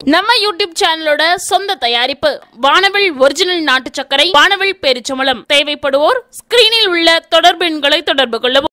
நம்ம யூடியூப் சேனலோட சொந்த தயாரிப்பு வானவில் ஒரிஜினல் நாட்டு சர்க்கரை, வானவில் பேரிச்சம்பழம். தேவைப்படுவோர் ஸ்கிரீனில் உள்ள தொடர்பு எண்களை தொடர்பு கொள்ளவும்.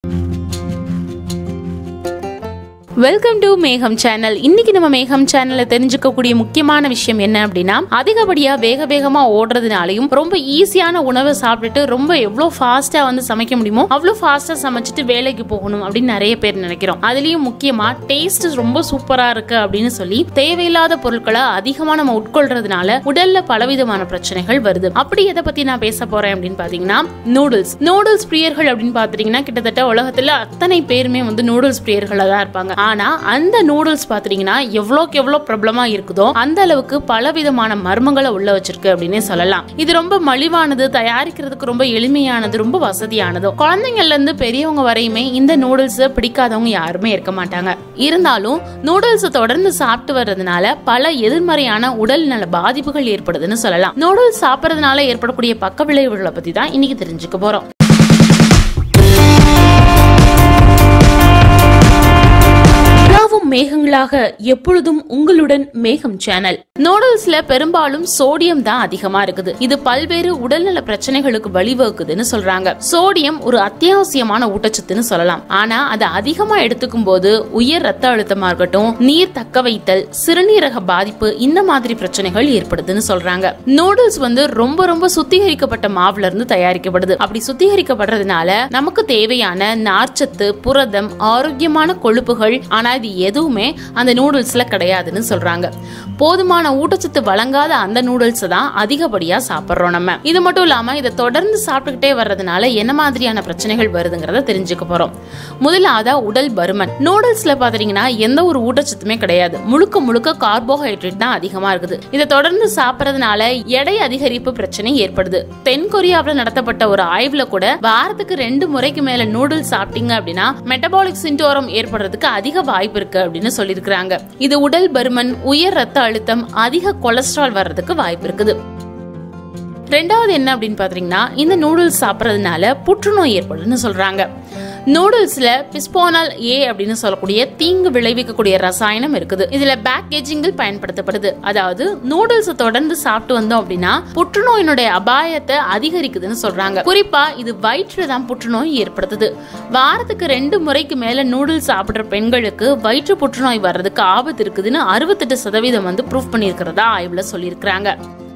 Welcome to Megam channel. இன்னைக்கு நம்ம மேகம் சேனல்ல தெரிஞ்சுக்கக்கூடிய முக்கியமான விஷயம் என்ன அப்படின்னா, அதிகப்படியா வேகமா ஓடுறதுனாலையும் ரொம்ப ஈஸியான உணவை சாப்பிட்டுட்டு ரொம்ப எவ்வளவு ஃபாஸ்டா சமைக்க முடியுமோ அவ்வளவு ஃபாஸ்டா சமைச்சிட்டு வேலைக்கு போகணும் அப்படின்னு நிறைய பேர் நினைக்கிறோம். அதுலயும் முக்கியமா டேஸ்ட் ரொம்ப சூப்பரா இருக்கு அப்படின்னு சொல்லி தேவையில்லாத பொருட்களை அதிகமா நம்ம உட்கொள்றதுனால உடல்ல பலவிதமான பிரச்சனைகள் வருது. அப்படி எதை பத்தி நான் பேச போறேன் அப்படின்னு பாத்தீங்கன்னா, நூடுல்ஸ் பிரியர்கள் அப்படின்னு பாத்தீங்கன்னா கிட்டத்தட்ட உலகத்துல அத்தனை பேருமே நூடுல்ஸ் பிரியர்களா தான் இருப்பாங்க. ஆனா அந்த நூடுல்ஸ் பாத்தீங்கன்னா எவ்வளவுக்கு எவ்வளவு பிரபலமா இருக்குதோ அந்த அளவுக்கு பலவிதமான மர்மங்களை உள்ள வச்சிருக்கு அப்படின்னு சொல்லலாம். இது ரொம்ப மலிவானது, தயாரிக்கிறதுக்கு ரொம்ப எளிமையானது, ரொம்ப வசதியானது. குழந்தைங்கள்ல இருந்து பெரியவங்க வரையுமே இந்த நூடுல்ஸ் பிடிக்காதவங்க யாருமே இருக்க மாட்டாங்க. இருந்தாலும் நூடுல்ஸ் தொடர்ந்து சாப்பிட்டு வர்றதுனால பல எதிர்மறையான உடல் நல பாதிப்புகள் ஏற்படுதுன்னு சொல்லலாம். நூடுல்ஸ் சாப்பிடுறதுனால ஏற்படக்கூடிய பக்க விளைவுகளை பத்தி தான் இன்னைக்கு தெரிஞ்சுக்க போறோம். மேகங்களாக எப்பொழுதும் உங்களுடன் மேகம் சேனல். நூடுல்ஸ்ல பெரும்பாலும் சோடியம் தான் அதிகமா இருக்குது. இது பல்வேறு உடல்நல பிரச்சனைகளுக்கு வழிவகுக்குதுன்னு சொல்றாங்க. சோடியம் ஒரு அத்தியாவசியமான ஊட்டச்சத்துன்னு சொல்லலாம். ஆனா அதை அதிகமா எடுத்துக்கும் போது உயர் ரத்த அழுத்தமா இருக்கட்டும், நீர் தக்க வைத்தல், சிறுநீரக பாதிப்பு, இந்த மாதிரி பிரச்சனைகள் ஏற்படுதுன்னு சொல்றாங்க. நூடுல்ஸ் ரொம்ப ரொம்ப சுத்திகரிக்கப்பட்ட மாவுல இருந்து தயாரிக்கப்படுது. அப்படி சுத்திகரிக்கப்படுறதுனால நமக்கு தேவையான நார்ச்சத்து, புரதம், ஆரோக்கியமான கொழுப்புகள், ஆனா இது எதுவுமே அந்த நூடுல்ஸ்ல கிடையாதுன்னு சொல்றாங்க. போதுமான ஊட்டச்சத்து வழங்காத அந்த நூடுல்ஸ் தான் அதிகப்படியா சாப்பிடுறோம் நம்ம. இது மட்டும் இல்லாம இதை தொடர்ந்து சாப்பிட்டுக்கிட்டே வர்றதுனால என்ன மாதிரியான பிரச்சனைகள் வருதுங்கிறத தெரிஞ்சுக்க போறோம். முதலாவதா உடல் பருமன். நூடுல்ஸ்ல பாத்தீங்கன்னா எந்த ஒரு ஊட்டச்சத்துமே கிடையாது. முழுக்க முழுக்க கார்போஹைட்ரேட் தான் அதிகமா இருக்குது. இதை தொடர்ந்து சாப்பிடுறதுனால எடை அதிகரிப்பு பிரச்சனை ஏற்படுது. தென்கொரியாவில் நடத்தப்பட்ட ஒரு ஆய்வுல கூட வாரத்துக்கு 2 முறைக்கு மேல நூடுல்ஸ் சாப்பிட்டீங்க அப்படின்னா மெட்டபாலிக் சிண்ட்ரோம் ஏற்படுறதுக்கு அதிக வாய்ப்பு இருக்கு அப்படின்னு சொல்லிருக்காங்க. இது உடல் பருமன், உயர் ரத்த அழுத்தம், அதிக கொலஸ்ட்ரால் வர்றதுக்கு வாய்ப்பு இருக்குது. ரெண்டாவது என்ன அப்படின்னு பாத்தீங்கன்னா, இந்த நூடுல்ஸ் சாப்பிடுறதுனால புற்றுநோய் ஏற்படுதுன்னு சொல்றாங்க. நூடுல்ஸ்ல பிஸ்போனால் ஏ அப்படின்னு சொல்லக்கூடிய தீங்கு விளைவிக்கக்கூடிய ரசாயனம் இருக்குது. இதுல பேக்கேஜிங்கில் பயன்படுத்தப்படுது. அதாவது நூடுல்ஸ் தொடர்ந்து சாப்பிட்டு வந்தோம் அப்படின்னா புற்றுநோயினுடைய அபாயத்தை அதிகரிக்குதுன்னு சொல்றாங்க. குறிப்பா இது வயிற்றுல தான் புற்றுநோய் ஏற்படுத்துது. வாரத்துக்கு 2 முறைக்கு மேல நூடுல்ஸ் சாப்பிடுற பெண்களுக்கு வயிற்று புற்றுநோய் வர்றதுக்கு ஆபத்து இருக்குதுன்னு 68% ப்ரூவ் பண்ணிருக்கிறதா ஆய்வுல சொல்லியிருக்கிறாங்க.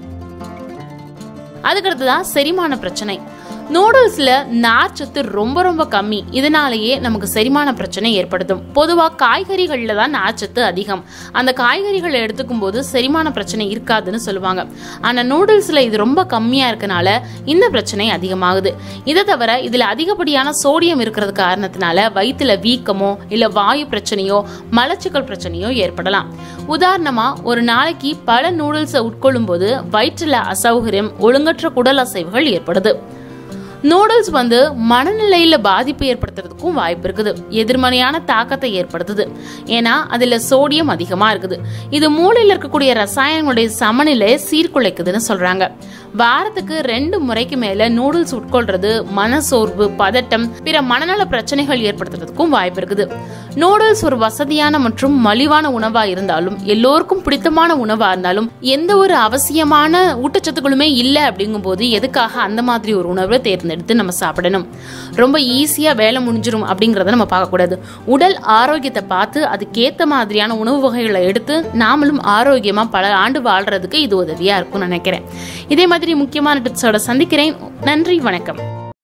அதுக்கடுத்துதான் செரிமான பிரச்சனை. நூடுல்ஸ்ல நார்ச்சத்து ரொம்ப ரொம்ப கம்மி. இதனாலேயே நமக்கு செரிமான பிரச்சனை ஏற்படுத்தும். பொதுவா காய்கறிகள்ல தான் நார்ச்சத்து அதிகம். அந்த காய்கறிகளை எடுத்துக்கும் போது செரிமான பிரச்சனை இருக்காதுன்னு சொல்லுவாங்க. ஆனா நூடுல்ஸ்ல இது ரொம்ப கம்மியா இருக்கனால இந்த பிரச்சனை அதிகமாகுது. இதை தவிர இதுல அதிகப்படியான சோடியம் இருக்கிறது காரணத்தினால வயிற்றுல வீக்கமோ இல்ல வாயு பிரச்சனையோ மலச்சிக்கல் பிரச்சனையோ ஏற்படலாம். உதாரணமா ஒரு நாளைக்கு பல நூடுல்ஸை உட்கொள்ளும் போது வயிற்றுல அசௌகரியம், ஒழுங்கற்ற குடல் அசைவுகள் ஏற்படுது. நூடுல்ஸ் மனநிலையில பாதிப்பு ஏற்படுத்துறதுக்கும் வாய்ப்பு இருக்குது. எதிர்மறையான தாக்கத்தை ஏற்படுத்துது. ஏன்னா அதுல சோடியம் அதிகமா இருக்குது. இது மூளையில இருக்கக்கூடிய ரசாயனங்களுடைய சமநிலையை சீர்குலைக்குதுன்னு சொல்றாங்க. வாரத்துக்கு 2 முறைக்கு மேல நூடுல்ஸ் உட்கொள்றது மனசோர்வு, பதட்டம், பிற மனநல பிரச்சனைகள் ஏற்படுத்துறதுக்கும் வாய்ப்பு இருக்குது. நூடுல்ஸ் ஒரு வசதியான மற்றும் மலிவான உணவா இருந்தாலும், எல்லோருக்கும் பிடித்தமான உணவா இருந்தாலும், எந்த ஒரு அவசியமான ஊட்டச்சத்துக்களுமே இல்ல அப்படிங்கும் போது எதுக்காக அந்த மாதிரி ஒரு உணவை தேர்ந்தெடுத்து நம்ம சாப்பிடணும்? ரொம்ப ஈஸியா வேலை முடிஞ்சிரும் அப்படிங்கறத நம்ம பார்க்க கூடாது. உடல் ஆரோக்கியத்தை பார்த்து அதுக்கேத்த மாதிரியான உணவு வகைகளை எடுத்து நாமளும் ஆரோக்கியமா பல ஆண்டு வாழ்றதுக்கு இது உதவியா இருக்கும்னு நினைக்கிறேன். இதே மாதிரி முக்கியமான டிப்ஸோட சந்திக்கிறேன். நன்றி, வணக்கம்.